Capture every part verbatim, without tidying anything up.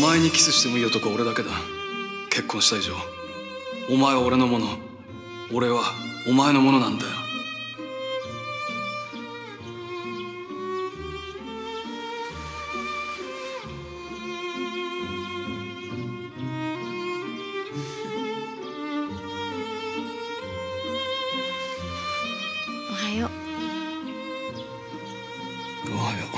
前にキスしてもいい男は俺だけだ。結婚した以上お前は俺のもの、俺はお前のものなんだよ。 おはよう。 おはよう。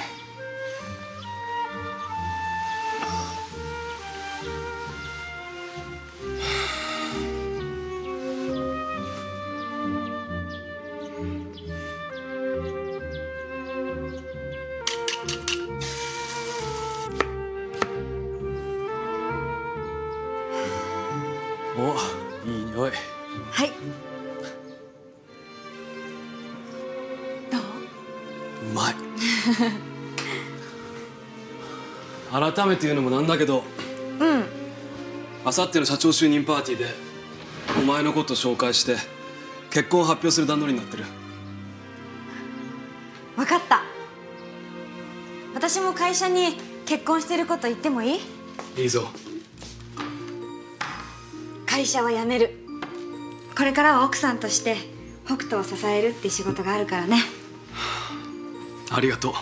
お、いい匂い。 はい。どう？ うまい。改めて言うのもなんだけど、 うん。 あさっての社長就任パーティーでお前のこと紹介して結婚を発表する段取りになってる。 分かった。私も会社に結婚してること言ってもいい？ いいぞ。 会社は辞める。これからは奥さんとして北斗を支えるって仕事があるからね。 ありがとう。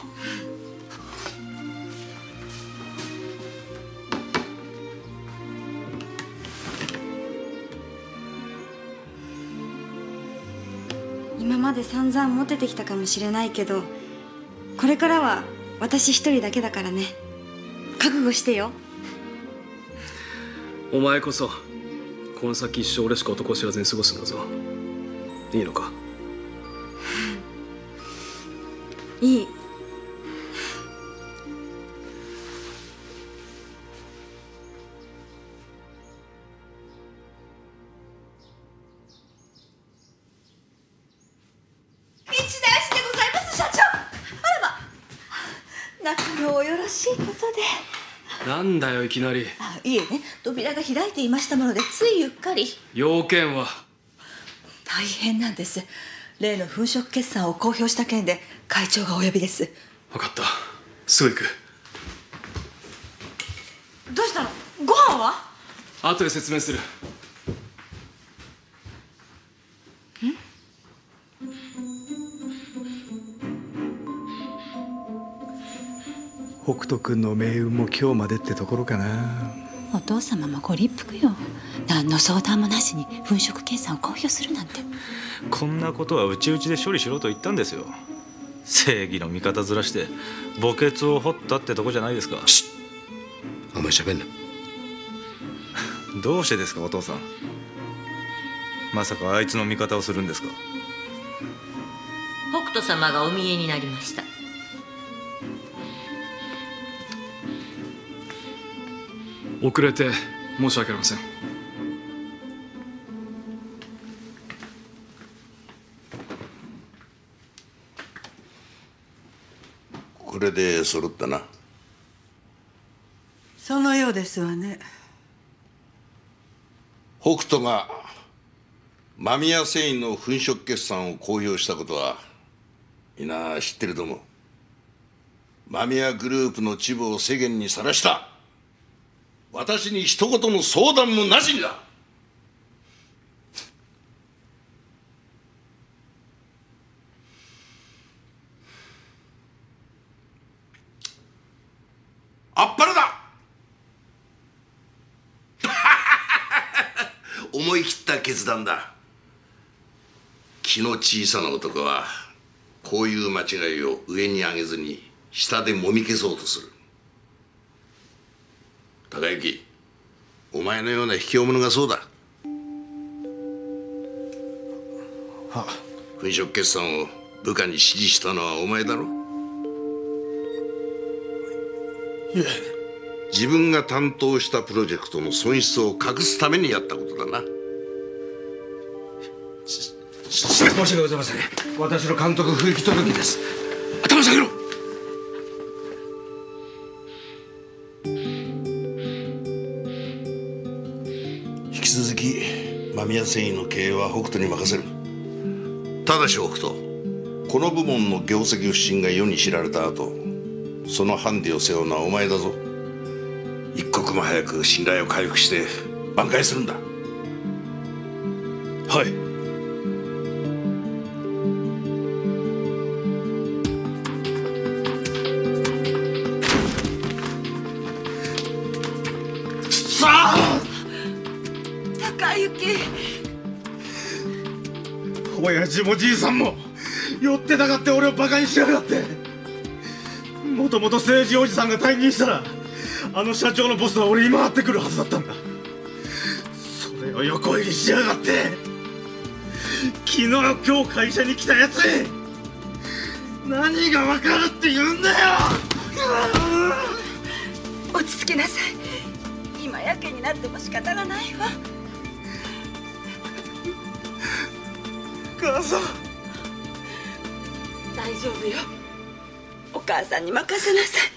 今まで散々モテてきたかもしれないけど、これからは私一人だけだからね。覚悟してよ。 お前こそこの先一生俺しか男を知らずに過ごすんだぞ。いいのか？ いい。 一大事でございます社長。あらば、中のおよろしいことで。 なんだよいきなり。 あ、いえね、扉が開いていましたものでついゆっかり。 要件は？ 大変なんです。例の粉飾決算を公表した件で会長がお呼びです。 分かった、すぐ行く。 どうしたの？ご飯は？ 後で説明する。 北斗君の命運も今日までってところかな。 お父様もご立腹よ。何の相談もなしに粉飾決算を公表するなんて。 こんなことはうちうちで処理しろと言ったんですよ。正義の味方ずらして墓穴を掘ったってとこじゃないですか。 シッ、あんまり喋んな。 どうしてですかお父さん。まさかあいつの味方をするんですか？ 北斗様がお見えになりました。 遅れて申し訳ありません。 これで揃ったな。 そのようですわね。 北斗が間宮繊維の粉飾決算を公表したことはみんな知ってると思う。間宮グループの恥部を世間にさらした。私に一言の相談もなしにだ。あっぱれだ。思い切った決断だ。気の小さな男はこういう間違いを上に上げずに下でもみ消そうとする。高之、お前のような卑怯者がそうだ。 は粉飾決算を部下に指示したのはお前だろ。 いえ、 自分が担当したプロジェクトの損失を隠すためにやったことだな。 申し訳ございません。私の監督不行き届きです。頭下げろ。 引き続き間宮繊維の経営は北斗に任せる。ただし北斗、この部門の業績不振が世に知られた後、そのハンデを背負うのはお前だぞ。一刻刻も早く信頼を回復して挽回するんだ。 はい。 さあ高雪、 親父もじいさんも寄ってたかって俺をバカにしやがって。もともと政治おじさんが退任したらあの社長のボスは俺に回ってくるはずだったんだ。それを横入りしやがって。昨日今日会社に来たやつに何が分かるって言うんだよ。 落ち着きなさい。今やけになっても仕方がないわ。 母さん、 大丈夫よ。お母さんに任せなさい。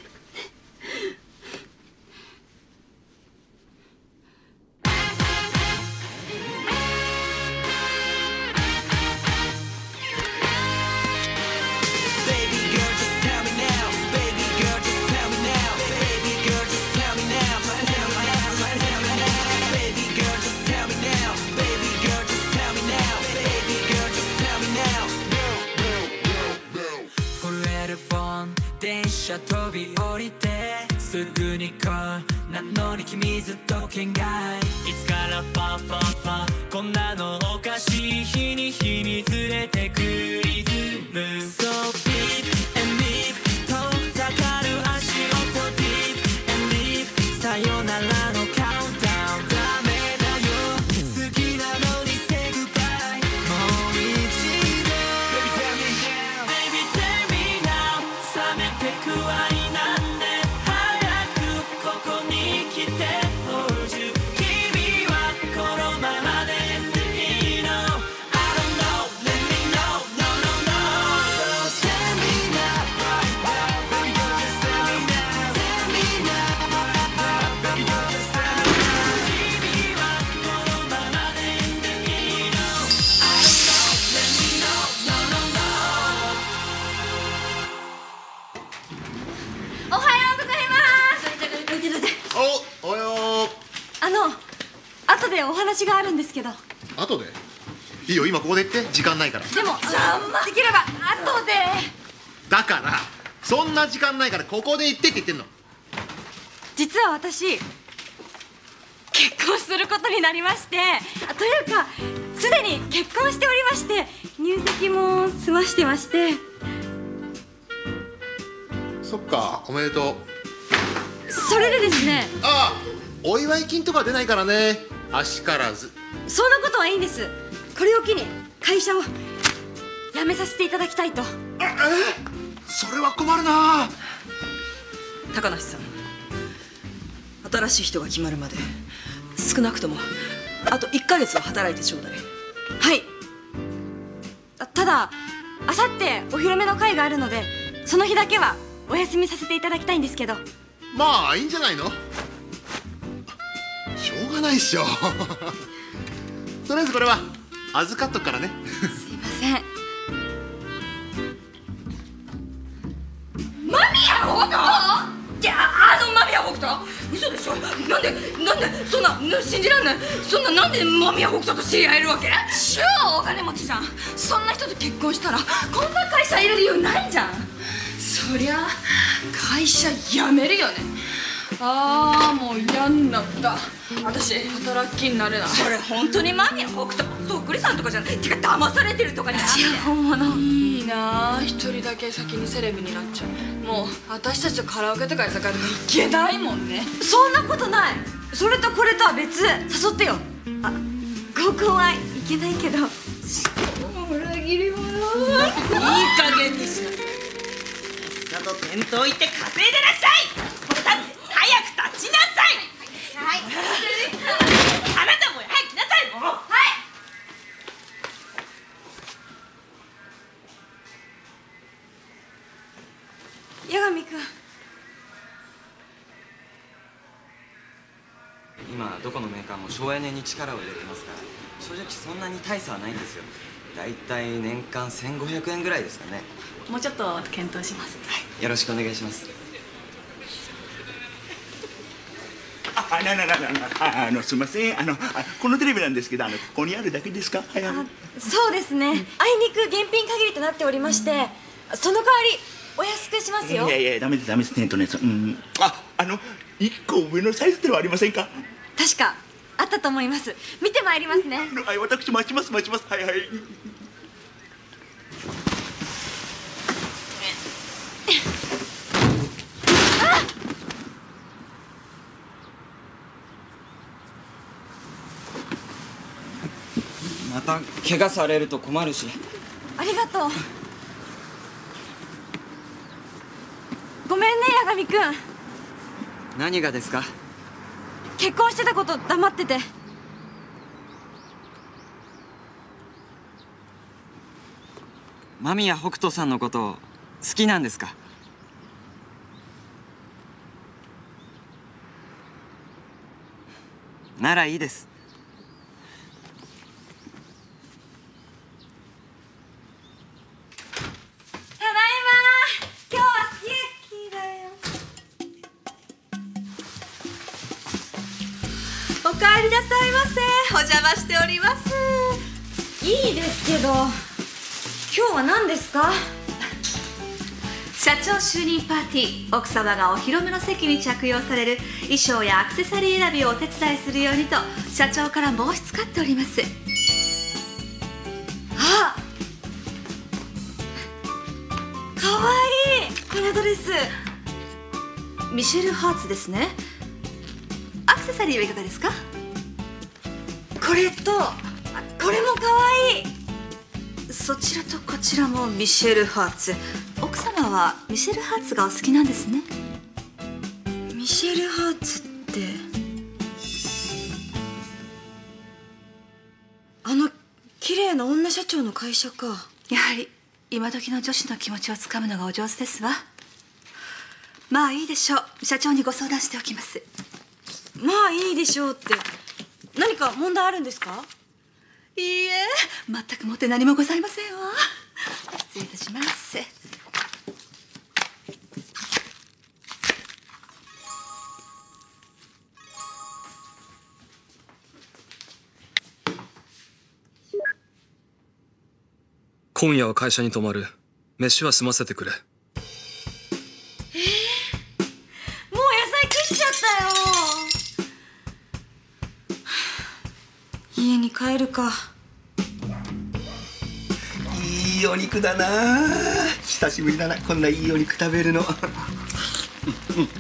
電車飛び降りてすぐに来いなのに君ずっと県外。いつからファファファこんなのおかしい。日に日にずれてくリズム。 So beat and leave 遠ざかる足音 Deep and leave さよならのカウントダウン。ダメだよ好きなのに Say goodbye もう一度 Baby tell me now Baby tell me now 冷めてく愛なんで早くここに来て Hold you 君はこのままでいいの I don't know Let me know No no no So tell me now Baby girl just tell me now Tell me now Baby girl just tell me now 君はこのままでいいの I don't know Let me know No no no おはようございます。 お、およあの後でお話があるんですけど。 ー。後でいいよ、今ここで言って、時間ないから。 でもできれば後で。 だからそんな時間ないからここで言ってって言ってんの。 実は私結婚することになりまして、あというかすでに結婚しておりまして、入籍も済ましてまして。 そっか、おめでとう。 それでですね。 ああ、お祝い金とか出ないからね、あしからず。 そんなことはいいんです。これを機に会社を辞めさせていただきたいと。 ええ、それは困るな。 高梨さん、新しい人が決まるまで少なくともあといっかげつは働いてちょうだい。 はい。ただあさってお披露目の会があるので、その日だけはお休みさせていただきたいんですけど。 まあいいんじゃないの。しょうがないっしょとりあえずこれは預かっとくからねすいません。 間宮北斗？いや、あの間宮北斗？嘘でしょ。なんでなんでそんな信じらんない。そんななんで間宮北斗と知り合えるわけ？超お金持ちじゃん。そんな人と結婚したらこんな会社いる理由ないじゃん。そりゃ会社辞めるよね。ああ、もう嫌になった。私働きになれない。それ本当に間宮北斗そっくりさんとかじゃない。てか騙されてるとかじゃなくて。 いや本物。 いいなあ、一人だけ先にセレブになっちゃう。もう私たちとカラオケとか居酒屋とか行けないもんね。 そんなことない。それとこれとは別。誘ってよ。あ、合コンはいけないけど。 裏切り者。いい加減にしなさい。さっさと店頭行って稼いでらっしゃい。ほら、早く立ちなさい。はい。あなたも早く来なさい。はい。 八神君。 今どこのメーカーも省エネに力を入れてますから、正直そんなに大差はないんですよ。だいたい年間せんごひゃくえんぐらいですかね。 もうちょっと検討します。 はい、よろしくお願いします。 あ、 あななななあのすみません、あのあこのテレビなんですけど、あのここにあるだけですか？はい、あのそうですね、あいにく現品限りとなっておりまして、その代わりお安くしますよ。 いやいやダメですダメです、えっとね、そうん、ああのいっこ上のサイズではありませんか？ 確かあったと思います。見てまいりますね。 はい、私待ちます待ちます。はいはい。 また怪我されると困るし。 ありがとう。ごめんね八神君。 何がですか？ 結婚してたこと黙ってて。 間宮北斗さんのこと好きなんですか？ならいいです。 ただいま。今日はすき焼きだよ。 おかえりなさいませ。お邪魔しております。 いいですけど、今日は何ですか？ 社長就任パーティー。奥様がお披露目の席に着用される衣装やアクセサリー選びをお手伝いするようにと社長から申し使っております。 あ、かわいいこのドレス。 ミシェル・ハーツですね。アクセサリーはいかがですか？ これとこれもかわいい。 そちらとこちらもミシェル・ハーツ。奥様はミシェル・ハーツがお好きなんですね。 ミシェル・ハーツってあの綺麗な女社長の会社か。 やはり今時の女子の気持ちをつかむのがお上手ですわ。まあいいでしょう。社長にご相談しておきます。 まあいいでしょうって何か問題あるんですか？ いいえ、全くもって何もございませんわ。失礼いたします。 今夜は会社に泊まる。飯は済ませてくれ。 えー、もう野菜切っちゃったよ。家に帰るか。 いいお肉だな。久しぶりだな、こんないいお肉食べるの。うんうん、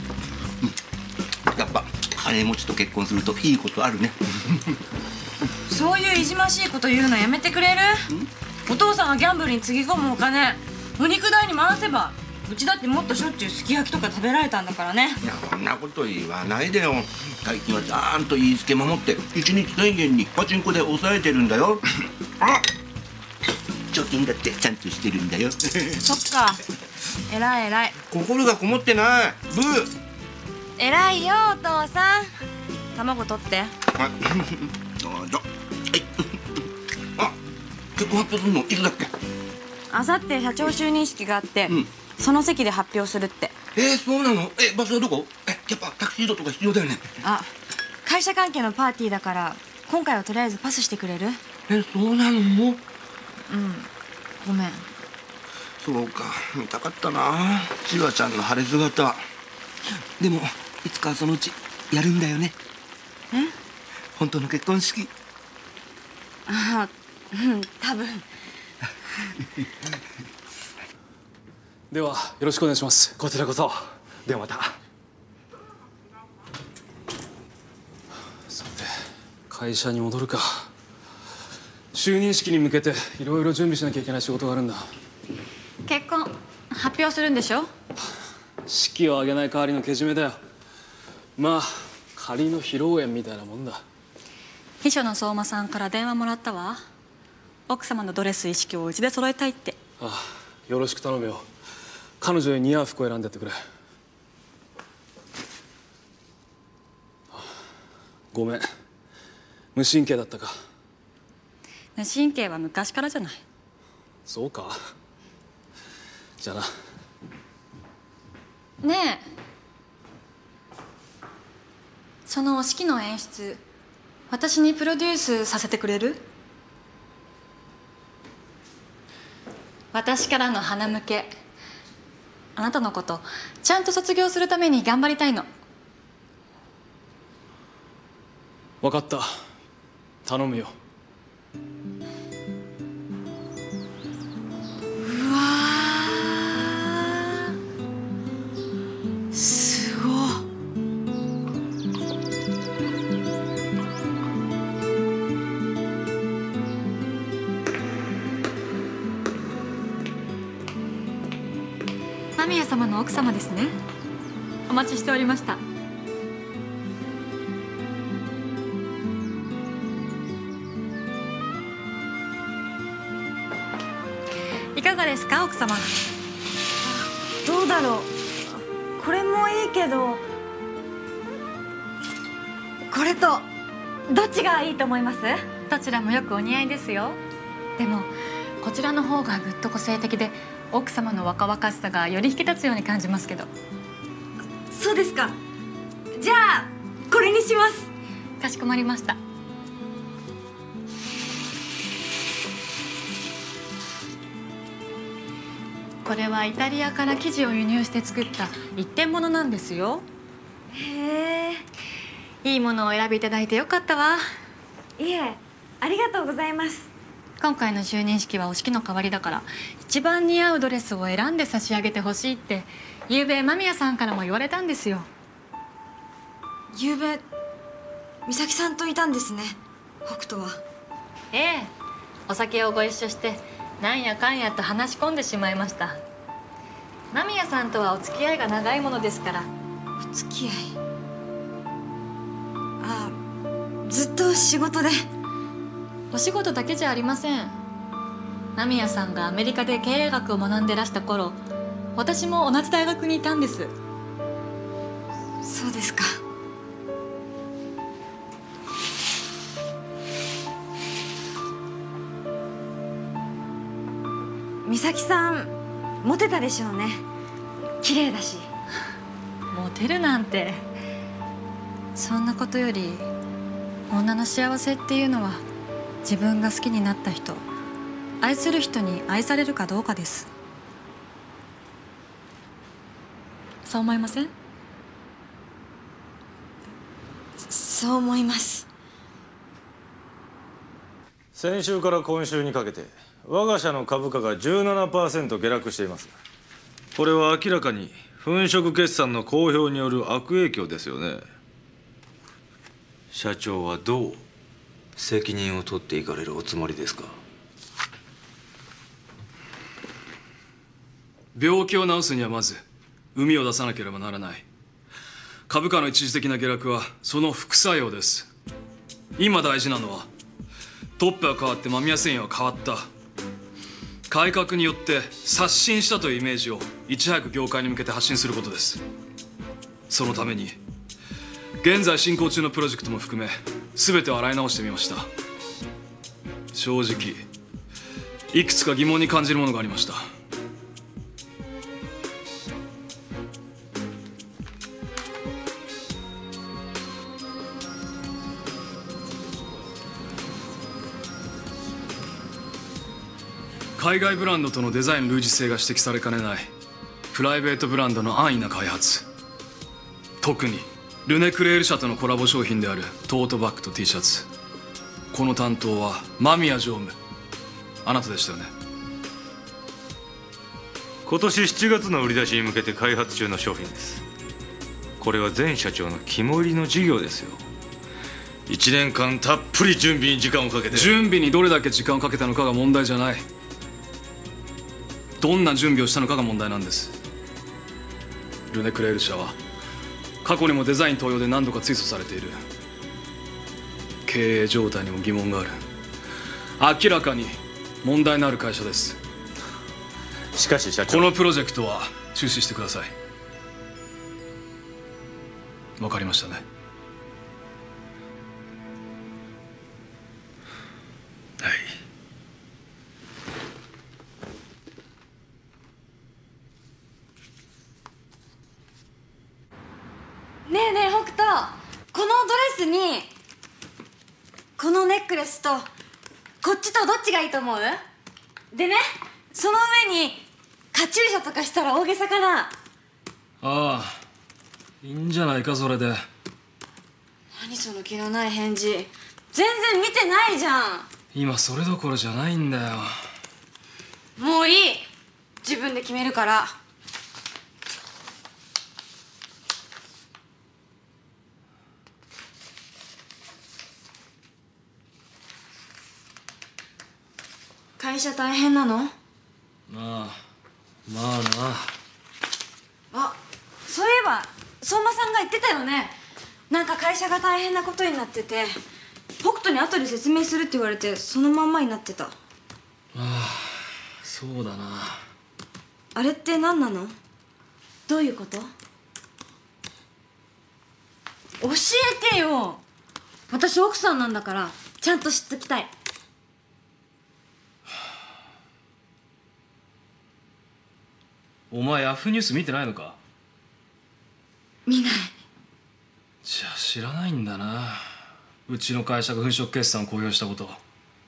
やっぱ金持ちと結婚するといいことあるね。 そういういじましいこと言うのやめてくれる？お父さんがギャンブルにつぎ込むお金お肉代に回せば、うちだってもっとしょっちゅうすき焼きとか食べられたんだからね。 いや、そんなこと言わないでよ。最近はちゃんと言いつけ守って一日せんえんにパチンコで抑えてるんだよ。あ、貯金だってちゃんとしてるんだよ。 そっか、偉い偉い。 心がこもってない。ブー。 偉いよお父さん。卵取って。 はい、どうぞ。はい。あ、結婚発表するのいつだっけ？ あさって社長就任式があって、うん、その席で発表するって。 えー、そうなの？え、場所はどこ？え、やっぱタクシードとか必要だよね。 あ、会社関係のパーティーだから今回はとりあえずパスしてくれる？ え、そうなの？うん、 ごめん。 そうか、見たかったな、千葉ちゃんの晴れ姿。でもいつかそのうちやるんだよね。 え？ 本当の結婚式。 ああ、うん、多分。 ではよろしくお願いします。 こちらこそ。ではまた。 さて会社に戻るか。就任式に向けていろいろ準備しなきゃいけない仕事があるんだ。 結婚発表するんでしょ？ 式を挙げない代わりのけじめだよ。まあ仮の披露宴みたいなもんだ。 秘書の相馬さんから電話もらったわ。奥様のドレス一式をうちで揃えたいって。 ああ、よろしく頼むよ。彼女に似合う服を選んでやってくれ。ごめん、無神経だったか。 無神経は昔からじゃない。 そうか。じゃあな。 ねえ、 その式の演出、私にプロデュースさせてくれる？私からの花向け。あなたのことちゃんと卒業するために頑張りたいの。 分かった、頼むよ。 うわー、すごい。間宮様の奥様ですね。お待ちしておりました。いかがですか、奥様。 どうだろう。これもいいけど、これとどっちがいいと思います？ どちらもよくお似合いですよ。でもこちらの方がぐっと個性的で、奥様の若々しさがより引き立つように感じますけど。 そうですか。じゃあこれにします。 かしこまりました。これはイタリアから生地を輸入して作った一点物なんですよ。 へえ、 いいものをお選びいただいてよかったわ。 いえ、ありがとうございます。 今回の就任式はお式の代わりだから、一番似合うドレスを選んで差し上げてほしいってゆうべ間宮さんからも言われたんですよ。 ゆうべ美咲さんといたんですね、北斗は。 ええ、お酒をご一緒してなんやかんやと話し込んでしまいました。間宮さんとはお付き合いが長いものですから。 お付き合い？ああ、ずっと仕事で。 お仕事だけじゃありません。間宮さんがアメリカで経営学を学んでらした頃、私も同じ大学にいたんです。 そうですか。美咲さんモテたでしょうね。綺麗だし。 モテるなんて。そんなことより、女の幸せっていうのは自分が好きになった人、愛する人に愛されるかどうかです。そう思いません？ そう思います。 先週から今週にかけて我が社の株価が じゅうななパーセント 下落しています。これは明らかに粉飾決算の公表による悪影響ですよね。社長はどう責任を取っていかれるおつもりですか？ 病気を治すにはまず膿を出さなければならない。株価の一時的な下落はその副作用です。今大事なのは、トップが変わって間宮繊維は変わった、改革によって刷新したというイメージをいち早く業界に向けて発信することです。そのために現在進行中のプロジェクトも含め全てを洗い直してみました。正直いくつか疑問に感じるものがありました。海外ブランドとのデザイン類似性が指摘されかねないプライベートブランドの安易な開発、特にルネクレール社とのコラボ商品であるトートバッグと T シャツ、この担当は間宮常務、あなたでしたよね。 今年しちがつの売り出しに向けて開発中の商品です。これは前社長の肝入りの事業ですよ。いちねんかんたっぷり準備に時間をかけて。 準備にどれだけ時間をかけたのかが問題じゃない。どんな準備をしたのかが問題なんです。ルネクレール社は過去にもデザイン盗用で何度か追訴されている。経営状態にも疑問がある。明らかに問題のある会社です。 しかし社長、 このプロジェクトは中止してください。わかりましたね。 はい。 ねえねえ北斗、このドこのネックレスとこっちとどっちがいいと思う？でね、その上にカチューシャとかしたら大げさかな。 ああ、いいんじゃないかそれで。 何その気のない返事。全然見てないじゃん。 今それどころじゃないんだよ。 もういい、自分で決めるから。会社大変なの？ まあまあな。 あ、そういえば相馬さんが言ってたよね。なんか会社が大変なことになってて、北斗に後で説明するって言われてそのまんまになってた。ああ、そうだな。 あれって何なの？どういうこと？教えてよ。私奥さんなんだからちゃんと知っときたい。 お前ヤフーニュース見てないのか？ 見ない。 じゃあ知らないんだな。うちの会社が粉飾決算を公表したこと。 粉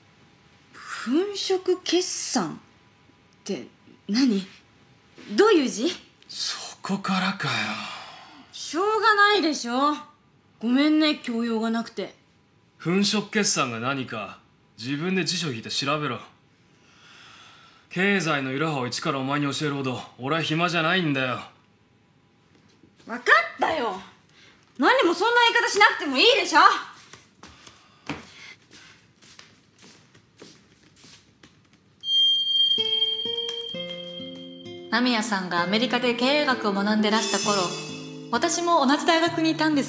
飾決算って何？どういう字？ そこからかよ。 しょうがないでしょ。ごめんね、教養がなくて。 粉飾決算が何か自分で辞書引いて調べろ。経済のいろはを一からお前に教えるほど俺は暇じゃないんだよ。 分かったよ。何もそんな言い方しなくてもいいでしょ。 間宮さんがアメリカで経営学を学んでらした頃、私も同じ大学にいたんです。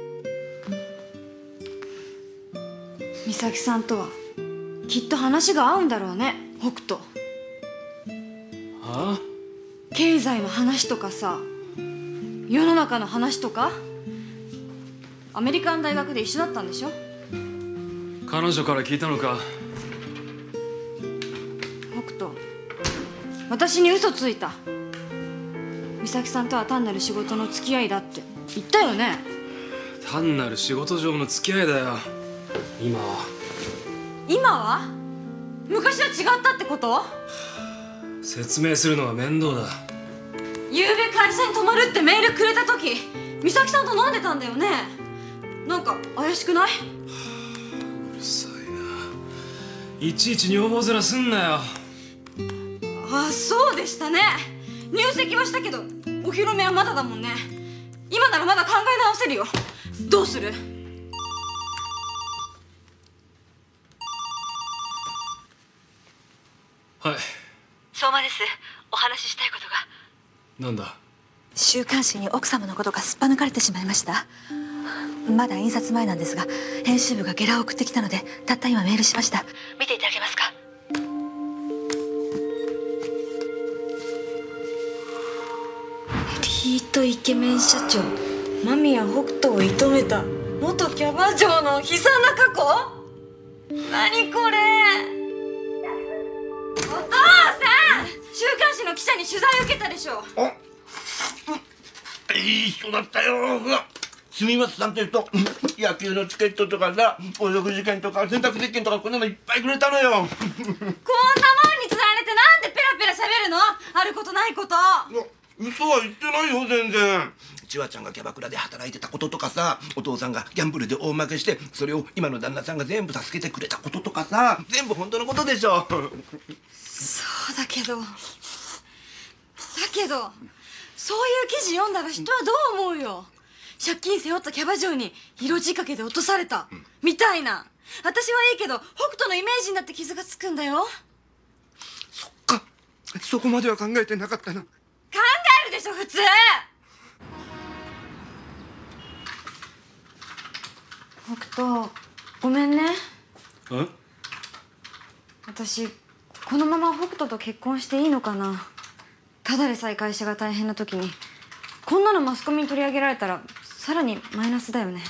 美咲さんとはきっと話が合うんだろうね、北斗。 はあ？ 経済の話とかさ、世の中の話とか。アメリカの大学で一緒だったんでしょ？ 彼女から聞いたのか？ 北斗、私に嘘ついた。美咲さんとは単なる仕事の付き合いだって言ったよね？ 単なる仕事上の付き合いだよ。今は。 今は？昔は違ったってこと？ 説明するのは面倒だ。 ゆうべ会社に泊まるってメールくれた時、美咲さんと飲んでたんだよね。なんか怪しくない？ うるさいな。いちいち女房面すんなよ。 ああ、そうでしたね。入籍はしたけどお披露目はまだだもんね。今ならまだ考え直せるよ。どうする？ はい。 相馬です。お話ししたいことが。 なんだ？ 週刊誌に奥様のことがすっぱ抜かれてしまいました。まだ印刷前なんですが、編集部がゲラを送ってきたのでたった今メールしました。見ていただけますか？ リートイケメン社長間宮北斗を射止めた元キャバ嬢の悲惨な過去。何これ？お父さん、週刊誌の記者に取材受けたでしょ。 いい人だったよ。住松さんというと野球のチケットとかさ、お食事券とか洗濯石鹸とかこんなのいっぱいくれたのよ。こんなもんにつられてなんでペラペラ喋るの？あることないこと。 嘘は言ってないよ全然。千和ちゃんがキャバクラで働いてたこととかさ、お父さんがギャンブルで大負けしてそれを今の旦那さんが全部助けてくれたこととかさ、全部本当のことでしょ。 そうだけどだけどそういう記事読んだら人はどう思うよ。借金背負ったキャバ嬢に色仕掛けで落とされた、うん、みたいな。私はいいけど北斗のイメージになって傷がつくんだよ。 そっか、そこまでは考えてなかったな。 考えるでしょ普通。北斗、ごめんね。 え？ 私このまま北斗と結婚していいのかな。ただでさえ会社が大変な時にこんなのマスコミに取り上げられたらさらにマイナスだよね。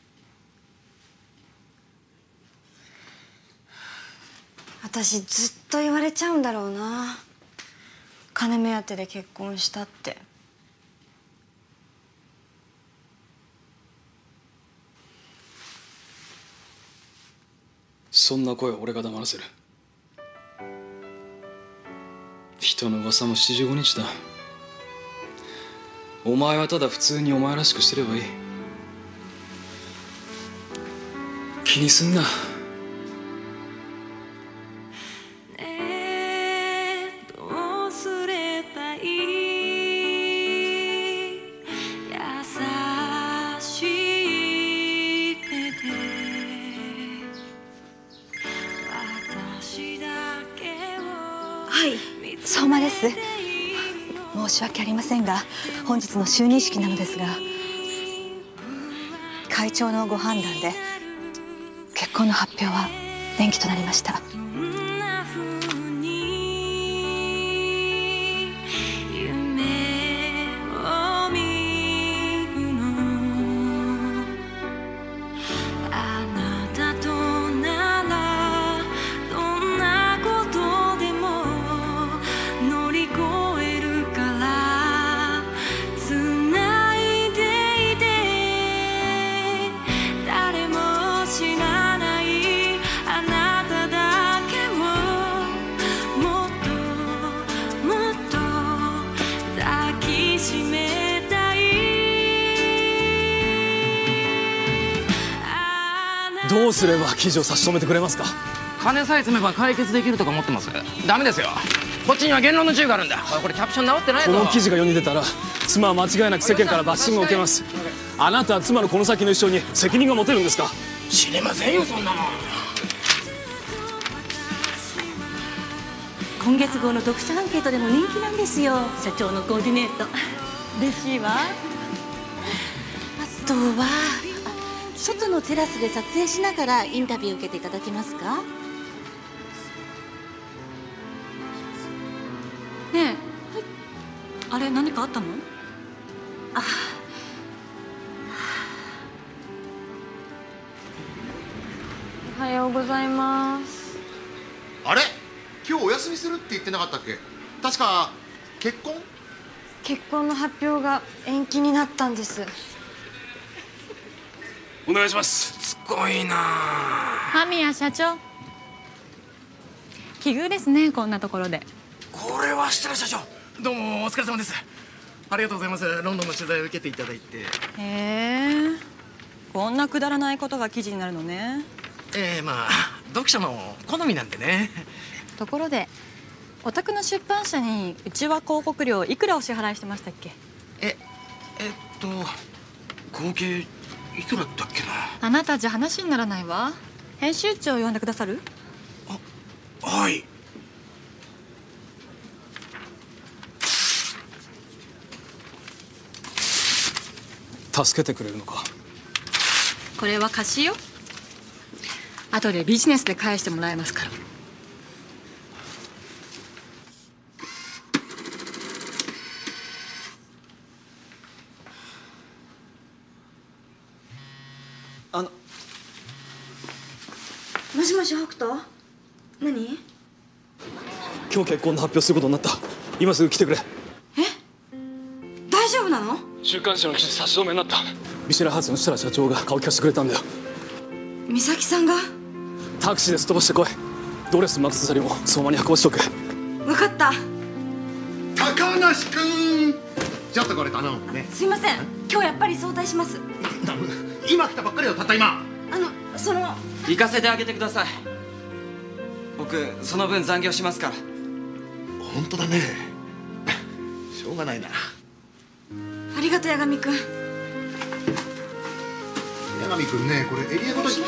私ずっと言われちゃうんだろうな、金目当てで結婚したって。 そんな声を俺が黙らせる。人の噂もしちじゅうごにちだ。お前はただ普通にお前らしくしてればいい。気にすんな。 相馬です。申し訳ありませんが本日の就任式なのですが、会長のご判断で結婚の発表は延期となりました。 どうすれば記事を差し止めてくれますか？ 金さえ積めば解決できるとか思ってます。ダメですよ。こっちには言論の自由があるんだ。これキャプション直ってないぞ。 この記事が世に出たら妻は間違いなく世間からバッシングを受けます。あなたは妻のこの先の一生に責任が持てるんですか？ 知りませんよそんなもん。 今月号の読者アンケートでも人気なんですよ、社長のコーディネート。嬉しいわ。あとは外のテラスで撮影しながらインタビュー受けていただけますか？ ねえ、はい、あれ何かあったの？ あ、 おはようございます。 あれ、今日お休みするって言ってなかったっけ？確か結婚？ 結婚の発表が延期になったんです。 お願いします。 すごいな。 間宮社長、奇遇ですね、こんなところで。 これは設楽社長、どうもお疲れ様です。ありがとうございます。ロンドンの取材を受けていただいて。 へえ、こんなくだらないことが記事になるのね。 ええ、まあ読者の好みなんでね。 ところでお宅の出版社にうちは広告料いくらお支払いしてましたっけ？ ええっと合計いくらだっけな。 あなたじゃ話にならないわ。編集長を呼んでくださる？ あ、はい。 助けてくれるのか？ これは貸しよ。後でビジネスで返してもらえますから。 あの、 もしもし北斗、何？ 今日結婚の発表することになった。今すぐ来てくれ。 大丈夫なの？ 週刊誌の記事差し止めになった。ビシェラハウスの設楽社長が顔聞かせてくれたんだよ。 美咲さんが？ タクシーですっ飛ばしてこい。ドレスもアクセサリーも相馬に運ばしておく。 分かった。 高梨君、ちょっとこれ頼むね。 すいません、今日やっぱり早退します。 今来たばっかりよ、たった今。 あの、その行かせてあげてください。僕その分残業しますから。 本当だね。しょうがないな。 ありがとう八神君。 八神君ね、これエリアごとに。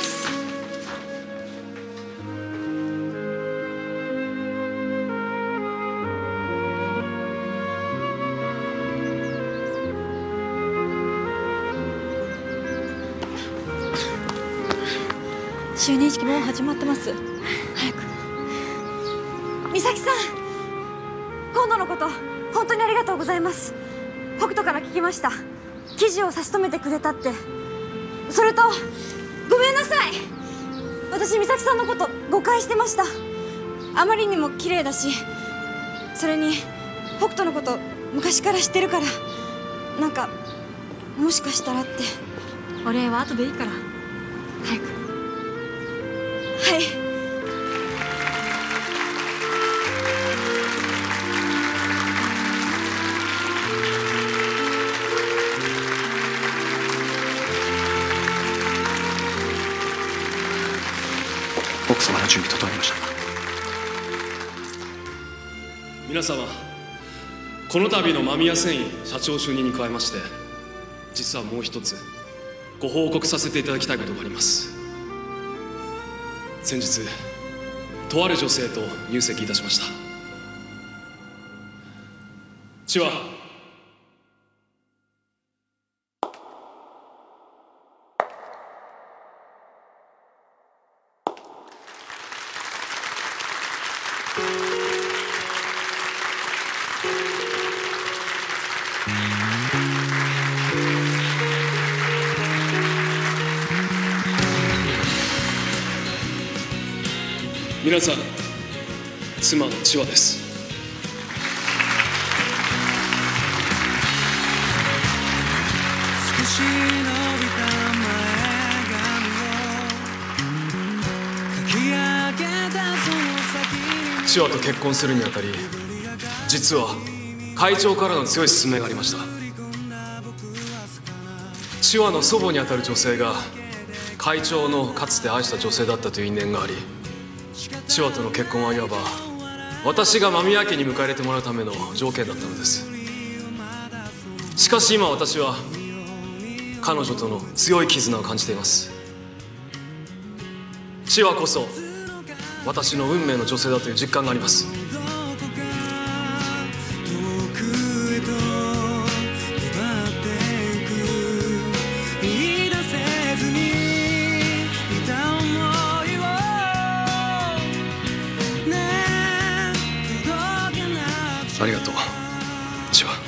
就任式もう始まってます。早く。 美咲さん、今度のこと本当にありがとうございます。北斗から聞きました。記事を差し止めてくれたって。それとごめんなさい、私美咲さんのこと誤解してました。あまりにも綺麗だし、それに北斗のこと昔から知ってるから、なんかもしかしたらって。 お礼は後でいいから早く。 はい。 奥様の準備整いました。 皆様、この度の間宮繊維社長就任に加えまして、実はもう一つご報告させていただきたいことがあります。先日とある女性と入籍いたしました。チワ、皆さん、妻のチワです。チワと結婚するにあたり、実は会長からの強い勧めがありました。チワの祖母にあたる女性が会長のかつて愛した女性だったという因縁があり、チワとの結婚はいわば私が間宮家に迎え入れてもらうための条件だったのです。しかし今私は彼女との強い絆を感じています。チワこそ私の運命の女性だという実感があります。ありがとう、チワ。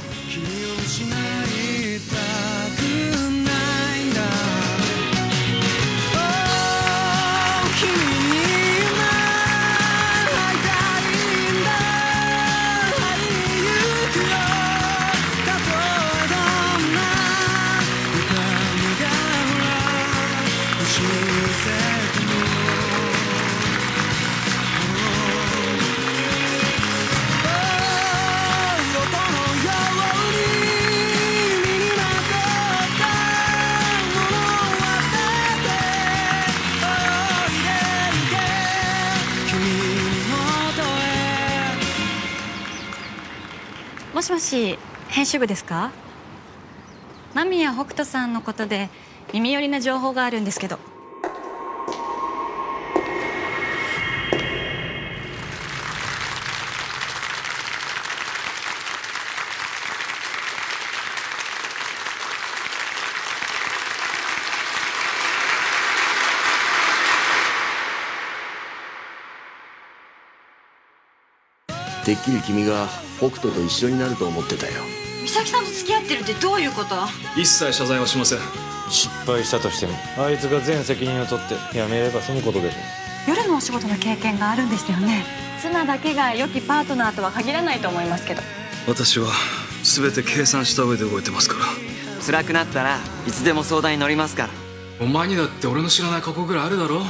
もしもし、編集部ですか？間宮北斗さんのことで耳寄りな情報があるんですけど。 てっきり君が北斗と一緒になると思ってたよ。 美咲さんと付き合ってるってどういうこと？ 一切謝罪はしません。 失敗したとしてもあいつが全責任を取って辞めれば済むことでしょ。 夜のお仕事の経験があるんですよね。妻だけが良きパートナーとは限らないと思いますけど。 私は全て計算した上で動いてますから。 辛くなったらいつでも相談に乗りますから。 お前にだって俺の知らない過去ぐらいあるだろ。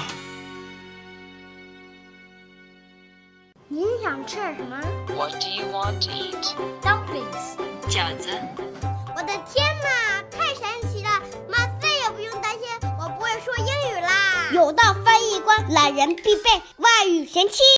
您想吃什么 What do you want to eat? ？Dumplings。 饺子。 我的天哪，太神奇了！妈再也不用担心我不会说英语啦。有道翻译官，懒人必备外语神器。